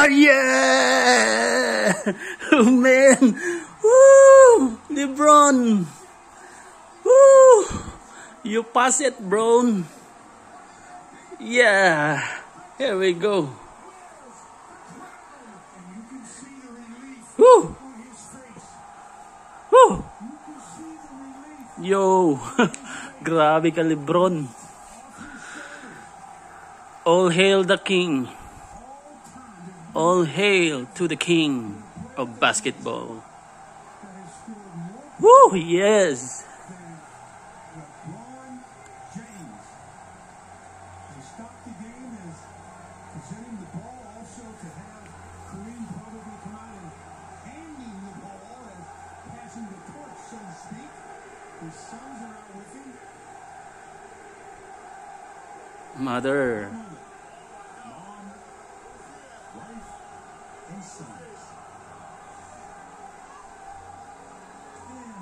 Yeah! Oh man! Woo! Lebron! Woo! You pass it, bro. Yeah! Here we go. Woo! Woo! Yo! Grabe ka, Lebron. All hail the king. All hail to the king of basketball. Woo! Yes! Lebron James. To stop the game is presenting the ball, also to have Kareem probably come out and handing the ball as passing the torch, so to speak. His sons are out with him. Mother. Mom, wife, and sons. And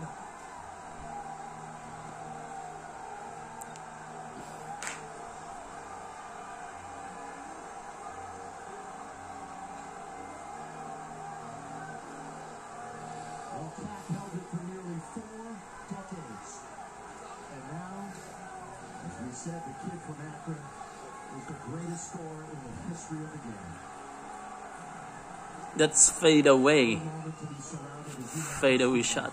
well, Cat held it for nearly 4 decades. And now, as we said, the kid from Akron is the greatest scorer in the history of the game. That's fade away. Moment to be surrounded as he Fade away shot.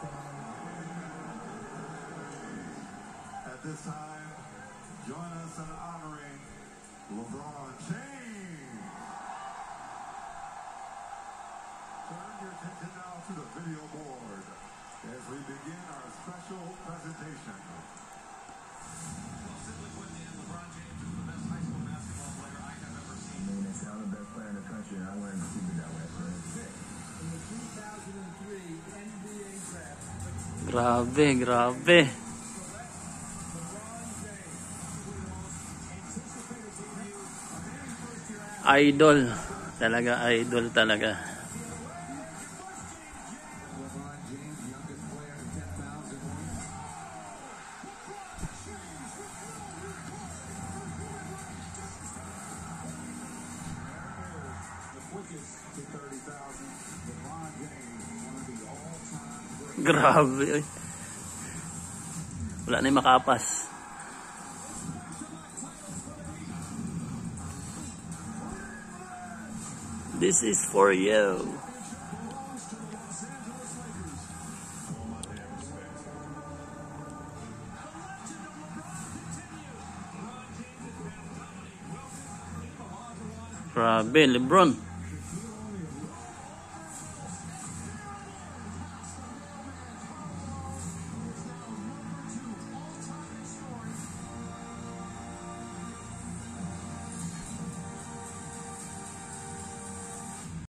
At this time, join us in honoring LeBron James. Turn your attention now to the video board as we begin our special presentation. Well, simply put, Dan, LeBron James is the best high school basketball player I have ever seen. I mean, they say I'm the best player in the country, and I learned to keep it that way. So. in the 2003 NBA draft. Grabe, grabe. Idol. Talaga, idol talaga. LeBron James, youngest player in 10,001. The quickest to 30,000. LeBron James, one of the all-time greats. Grabe. Oy. Wala na yung makapas. This is for you. Grabe, Lebron.